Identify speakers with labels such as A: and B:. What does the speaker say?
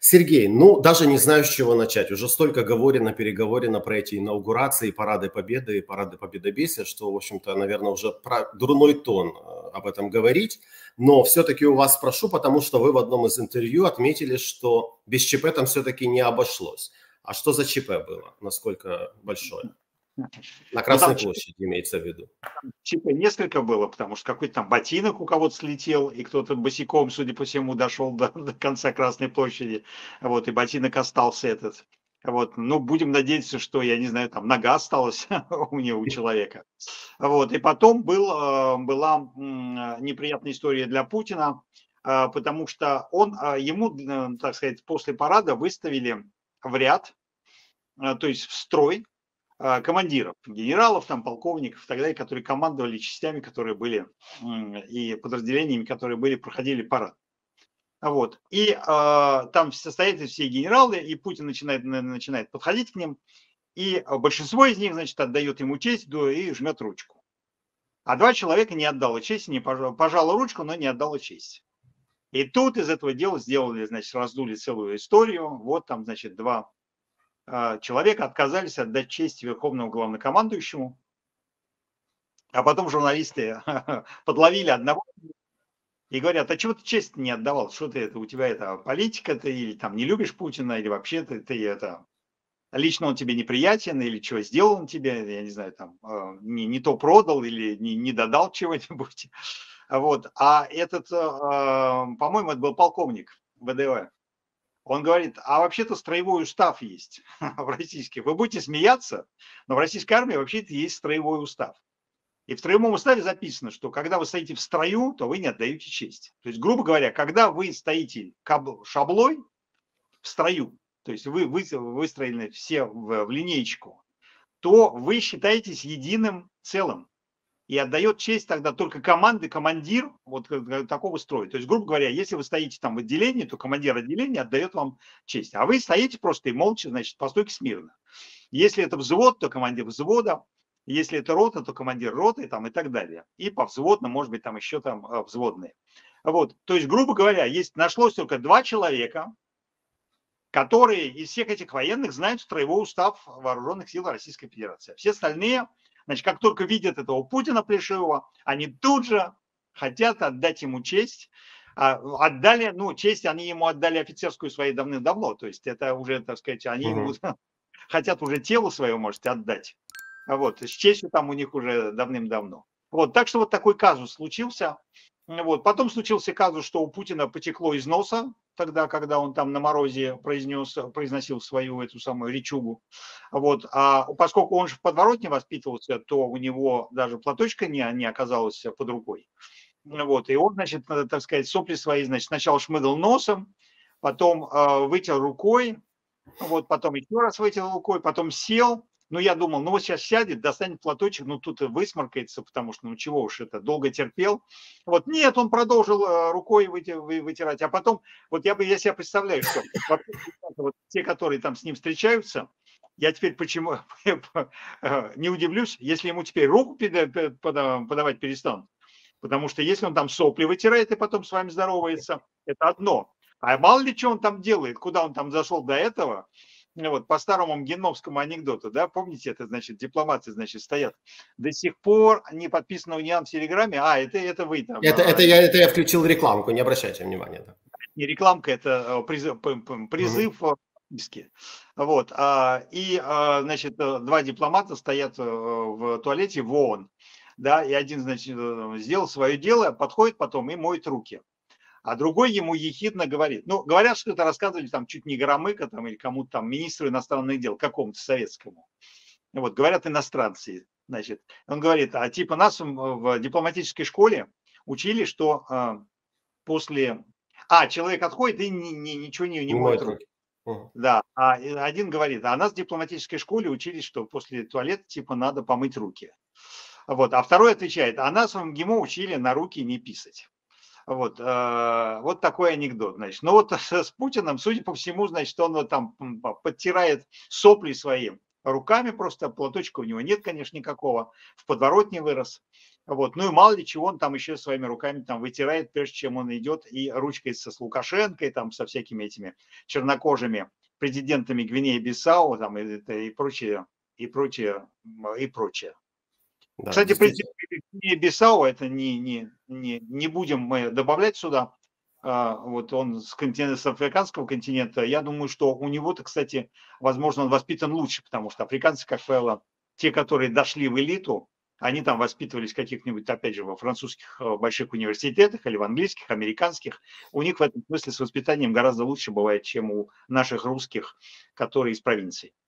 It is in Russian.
A: Сергей, ну, даже не знаю, с чего начать. Уже столько переговорено про эти инаугурации, парады Победы и парады Победобесия, что, в общем-то, наверное, уже про дурной тон об этом говорить. Но все-таки у вас спрошу, потому что вы в одном из интервью отметили, что без ЧП там все-таки не обошлось. А что за ЧП было? Насколько большое? На Красной площади имеется в виду.
B: ЧП несколько было, потому что какой-то там ботинок у кого-то слетел, и кто-то босиком, судя по всему, дошел до конца Красной площади, вот, и ботинок остался этот. Вот, ну, будем надеяться, что, я не знаю, там нога осталась у него, у человека. Вот, и потом была неприятная история для Путина, потому что ему, так сказать, после парада выставили в ряд, то есть в строй, командиров, генералов, там, полковников и так далее, которые командовали частями, которые были, и подразделениями, которые проходили парад. Вот. И там состоят все генералы, и Путин начинает подходить к ним, и большинство из них, значит, отдает ему честь и жмет ручку. А два человека не отдало честь, не пожало ручку, но не отдало честь. И тут из этого дела сделали, значит, раздули целую историю. Вот там, значит, два человека отказались отдать честь верховному главнокомандующему, а потом журналисты подловили одного и говорят: а чего ты честь не отдавал? Что ты это, у тебя это политика, ты или там не любишь Путина, или вообще ты это, лично он тебе неприятен, или что сделал он тебе, я не знаю, там, не то продал или не додал чего-нибудь. Вот. А этот, по-моему, это был полковник ВДВ. Он говорит: а вообще-то строевой устав есть в российских. Вы будете смеяться, но в российской армии вообще-то есть строевой устав. И в строевом уставе записано, что когда вы стоите в строю, то вы не отдаете честь. То есть, грубо говоря, когда вы стоите шаблой в строю, то есть вы выстроены все в линеечку, то вы считаетесь единым целым. И отдает честь тогда только командир вот такого строя. То есть, грубо говоря, если вы стоите там в отделении, то командир отделения отдает вам честь. А вы стоите просто и молча, значит, по стойке смирно. Если это взвод, то командир взвода. Если это рота, то командир роты там, и так далее. И по взводным, может быть, там еще там взводные. Вот. То есть, грубо говоря, нашлось только два человека, которые из всех этих военных знают строевой устав вооруженных сил Российской Федерации. Все остальные, значит, как только видят этого Путина плешивого, они тут же хотят отдать ему честь. Отдали, ну, честь они ему отдали офицерскую своей давным-давно. То есть это уже, так сказать, они ему хотят уже тело свое, может, отдать. Вот, с честью там у них уже давным-давно. Вот, так что вот такой казус случился. Вот. Потом случился казус, что у Путина потекло из носа, тогда, когда он там на морозе произносил свою эту самую речугу. Вот. А поскольку он же в подворотне воспитывался, то у него даже платочка не оказалось под рукой. Вот. И он, значит, так сказать, сопли свои, значит, сначала шмыгал носом, потом вытер рукой, вот, потом еще раз вытер рукой, потом сел. Ну, я думал, ну вот сейчас сядет, достанет платочек, ну тут и высморкается, потому что, ну чего уж это, долго терпел. Вот, нет, он продолжил рукой вытирать, а потом, вот я себе представляю, что вот те, которые там с ним встречаются, я теперь почему не удивлюсь, если ему теперь руку подавать перестанут. Потому что если он там сопли вытирает и потом с вами здоровается, это одно. А мало ли что он там делает, куда он там зашел до этого. Вот, по старому генновскому анекдоту, да, помните, это, значит, дипломаты, значит, стоят до сих пор не подписано у Ниан в Телеграме, это вы там.
A: Это я включил рекламку, не обращайте внимания. Да.
B: Не рекламка, это призыв. Вот, значит, два дипломата стоят в туалете в ООН, да, и один, значит, сделал свое дело, подходит потом и моет руки. А другой ему ехидно говорит. Ну, говорят, что это рассказывали там чуть не Горомыко там, или кому-то там министру иностранных дел, какому-то советскому. Вот, говорят иностранцы. Значит, он говорит, а типа нас в дипломатической школе учили, что после... человек отходит и ничего не моет руки. Да, а один говорит, а нас в дипломатической школе учили, что после туалета типа надо помыть руки. Вот, а второй отвечает, а нас в МГИМО учили на руки не писать. Вот, вот такой анекдот, значит. Ну вот с Путиным, судя по всему, значит, он вот там подтирает сопли свои руками, просто платочка у него нет, конечно, никакого, в подворотне вырос. Вот. Ну и мало ли чего он там еще своими руками там вытирает, прежде чем он идет и ручкается с Лукашенко, и там со всякими этими чернокожими президентами Гвинеи-Бисау там, и прочее, и прочее, и прочее.
A: Да,
B: Кстати,
A: действительно.
B: президент Гвинеи-Бисау, это не будем мы добавлять сюда, вот он с африканского континента, я думаю, что у него-то, кстати, возможно, он воспитан лучше, потому что африканцы, как правило, те, которые дошли в элиту, они там воспитывались в каких-нибудь, опять же, во французских больших университетах или в английских, американских. У них в этом смысле с воспитанием гораздо лучше бывает, чем у наших русских, которые из провинции.